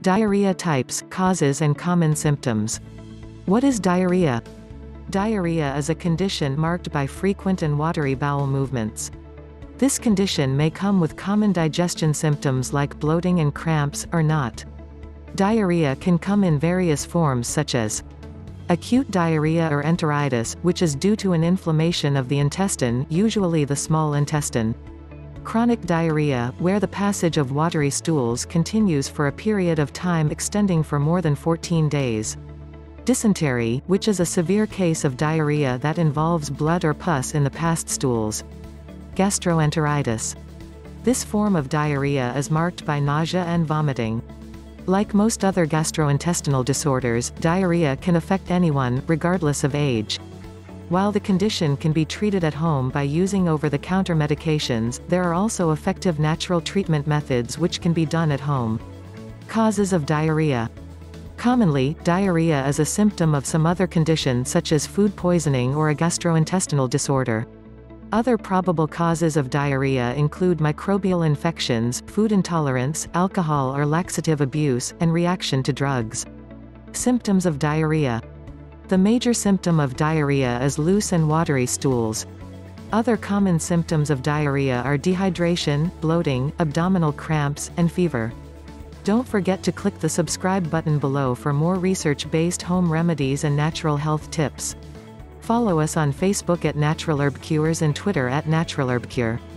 Diarrhea types, causes and common symptoms. What is diarrhea? Diarrhea is a condition marked by frequent and watery bowel movements. This condition may come with common digestion symptoms like bloating and cramps, or not. Diarrhea can come in various forms such as acute diarrhea or enteritis, which is due to an inflammation of the intestine, usually the small intestine. Chronic diarrhea, where the passage of watery stools continues for a period of time extending for more than 14 days. Dysentery, which is a severe case of diarrhea that involves blood or pus in the passed stools. Gastroenteritis. This form of diarrhea is marked by nausea and vomiting. Like most other gastrointestinal disorders, diarrhea can affect anyone, regardless of age. While the condition can be treated at home by using over-the-counter medications, there are also effective natural treatment methods which can be done at home. Causes of diarrhea. Commonly, diarrhea is a symptom of some other condition such as food poisoning or a gastrointestinal disorder. Other probable causes of diarrhea include microbial infections, food intolerance, alcohol or laxative abuse, and reaction to drugs. Symptoms of diarrhea. The major symptom of diarrhea is loose and watery stools. Other common symptoms of diarrhea are dehydration, bloating, abdominal cramps, and fever. Don't forget to click the subscribe button below for more research-based home remedies and natural health tips. Follow us on Facebook at Natural Herb Cures and Twitter at Natural Herb Cure.